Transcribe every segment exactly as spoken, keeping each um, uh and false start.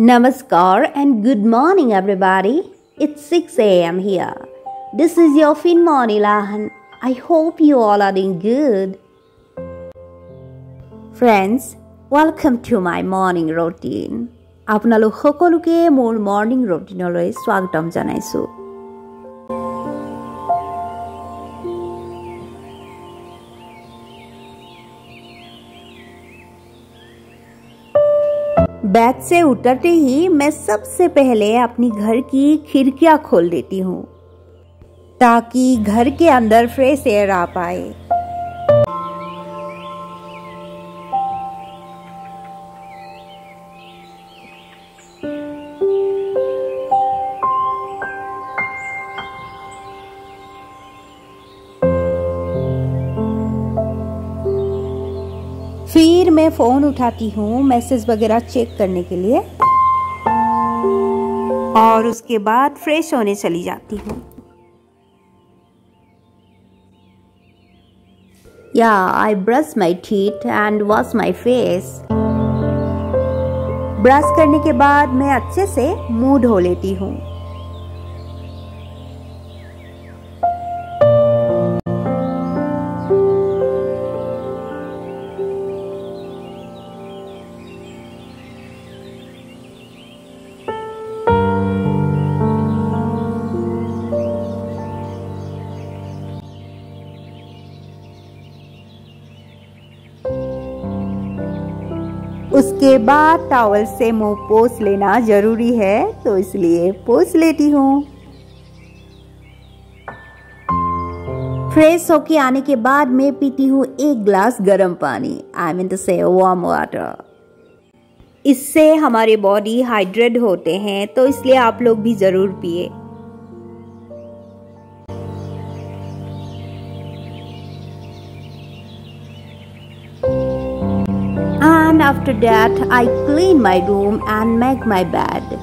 Namaskar and good morning everybody. It's six a m here. This is your Finmoni Lahan. I hope you all are doing good. Friends, welcome to my morning routine. আপোনালোক সকলোকে মোৰ morning ৰুটিনলৈ স্বাগতম জনাইছো। Bed से उतरते ही मैं सबसे पहले अपनी घर की खिड़कियां खोल देती हूँ ताकि घर के अंदर फ्रेश एयर आ पाए। फिर मैं फोन उठाती हूँ मैसेज वगैरह चेक करने के लिए और उसके बाद फ्रेश होने चली जाती हूँ। या I brush my teeth and wash my face. Brush करने के बाद मैं अच्छे से मुंह धो लेती हूँ। उसके बाद टॉवल से मुंह पोंछ लेना जरूरी है तो इसलिए पोंछ लेती हूँ। फ्रेश होके आने के बाद मैं पीती हूँ एक ग्लास गर्म पानी, I mean to say warm water. इससे हमारे बॉडी हाइड्रेट होते हैं तो इसलिए आप लोग भी जरूर पिए। And after that, I clean my room and make my bed.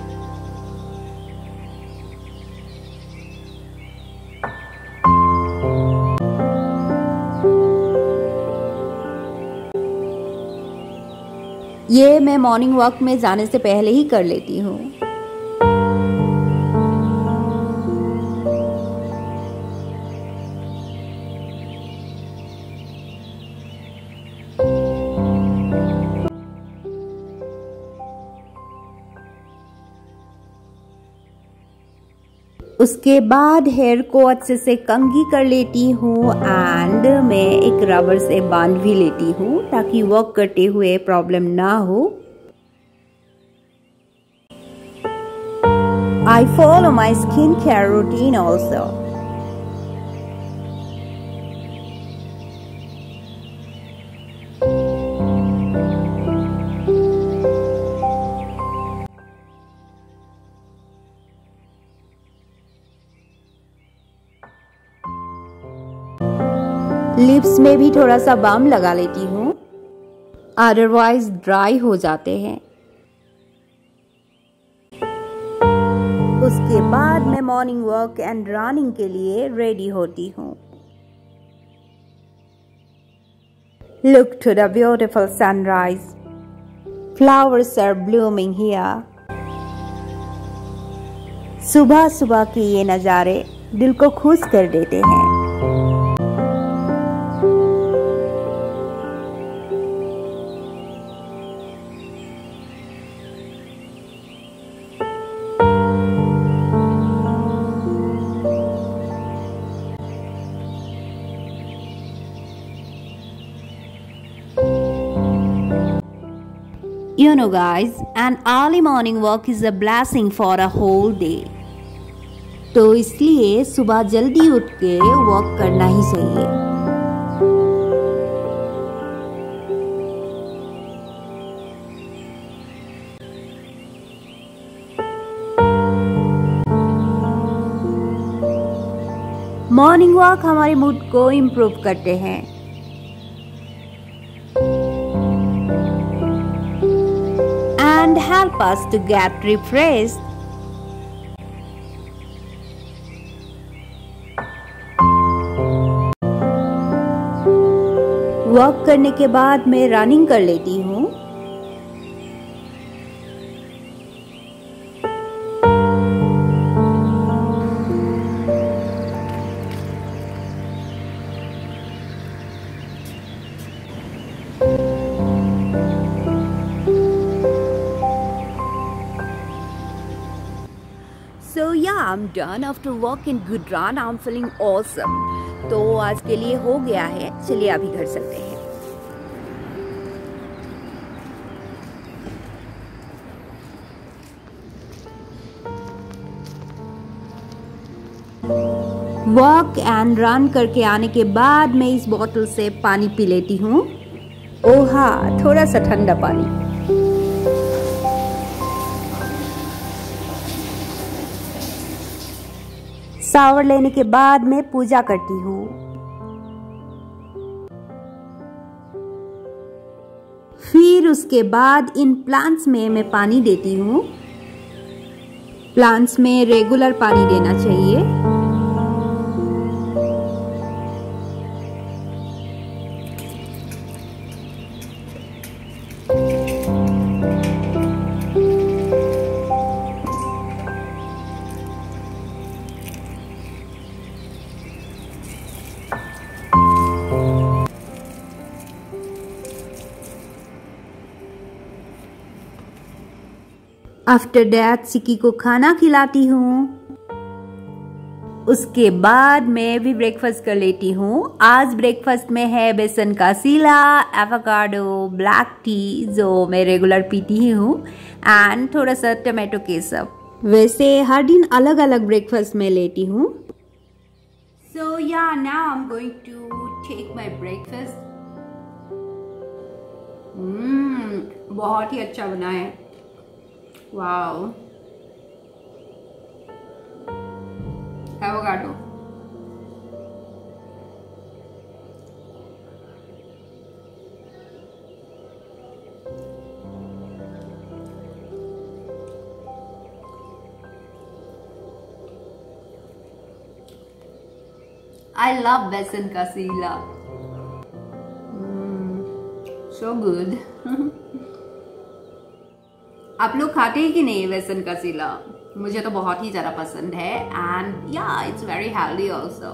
ये मैं मॉर्निंग वॉक में जाने से पहले ही कर लेती हूँ। उसके बाद हेयर को अच्छे से कंघी कर लेती हूँ एंड मैं एक रबर से बांध भी लेती हूँ ताकि वॉक करते हुए प्रॉब्लम ना हो। I follow my skincare routine also. Lips में भी थोड़ा सा बाम लगा लेती हूँ, अदरवाइज ड्राई हो जाते हैं। उसके बाद मैं मॉर्निंग वॉक एंड रनिंग के लिए रेडी होती हूँ। Look to the beautiful sunrise, flowers are blooming here. सुबह सुबह के ये नज़ारे दिल को खुश कर देते हैं। You know guys, an early morning walk is a blessing for a whole day. तो इसलिए सुबह जल्दी उठ के वॉक करना ही चाहिए। मॉर्निंग वॉक हमारे मूड को इम्प्रूव करते हैं। And help us to get refreshed. Walk करने के बाद मैं रनिंग कर लेती हूँ। I'm done after walk in good run. I'm feeling awesome. तो आज के लिए हो गया है, चलिए अभी घर चलते हैं। वॉक एंड रन करके आने के बाद मैं इस बोतल से पानी पी लेती हूँ। ओह हाँ, थोड़ा सा ठंडा पानी। शावर लेने के बाद मैं पूजा करती हूँ। फिर उसके बाद इन प्लांट्स में मैं पानी देती हूँ। प्लांट्स में रेगुलर पानी देना चाहिए। आफ्टर दैट सिक्की को खाना खिलाती हूँ। उसके बाद मैं भी ब्रेकफास्ट कर लेती हूँ। आज ब्रेकफास्ट में है बेसन का सीला, एवोकाडो, ब्लैक टी जो मैं रेगुलर पीती ही हूँ, एंड थोड़ा सा टमाटो केचप। वैसे हर दिन अलग अलग ब्रेकफास्ट में लेती हूँ। So yeah now I am going to take my breakfast. Hmm बहुत ही अच्छा बना है। Wow, avocado. I love बेसन का सीला। So good. आप लोग खाते हैं कि नहीं बेसन का सीला? मुझे तो बहुत ही ज़्यादा पसंद है, and yeah it's very healthy also.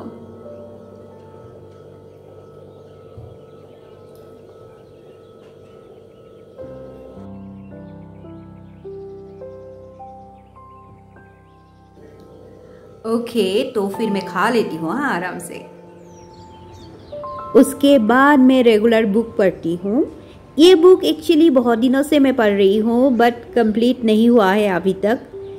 Okay, तो फिर मैं खा लेती हूँ हाँ आराम से। उसके बाद मैं रेगुलर बुक पढ़ती हूँ। ये बुक एक्चुअली बहुत दिनों से मैं पढ़ रही हूँ, बट कंप्लीट नहीं हुआ है अभी तक।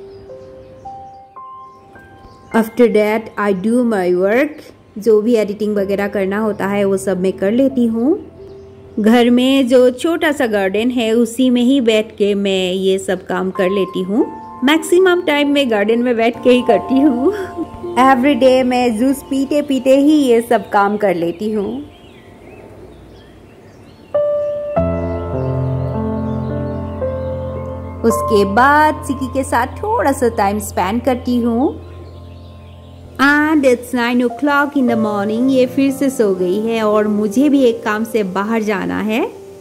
After that I do my work. जो भी एडिटिंग वगैरह करना होता है वो सब मैं कर लेती हूँ। घर में जो छोटा सा गार्डन है उसी में ही बैठ के मैं ये सब काम कर लेती हूँ। मैक्सिमम टाइम मैं गार्डन में बैठ के ही करती हूँ। एवरी डे मैं जूस पीते पीते ही ये सब काम कर लेती हूँ। उसके बाद सिक्की के साथ थोड़ा सा टाइम स्पेंड करती हूँ। And it's nine o'clock in the morning. ये फिर से सो गई है और मुझे भी एक काम से बाहर जाना है।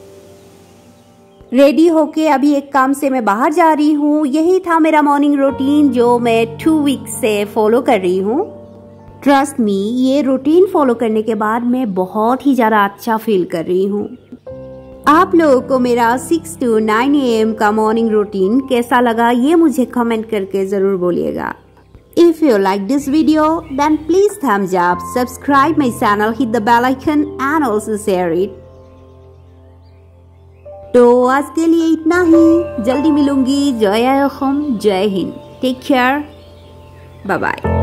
रेडी होके अभी एक काम से मैं बाहर जा रही हूँ। यही था मेरा मॉर्निंग रूटीन जो मैं टू वीक्स से फॉलो कर रही हूँ। ट्रस्ट मी, ये रूटीन फॉलो करने के बाद मैं बहुत ही ज़्यादा अच्छा फील कर रही हूँ। आप लोगों को मेरा six to nine A M का मॉर्निंग रूटीन कैसा लगा ये मुझे कमेंट करके जरूर बोलिएगा। If you like this video, then please thumbs up, subscribe my channel, hit the bell icon and also share it. तो आज के लिए इतना ही। जल्दी मिलूंगी। जय अहम, जय Hind. Take care, bye bye.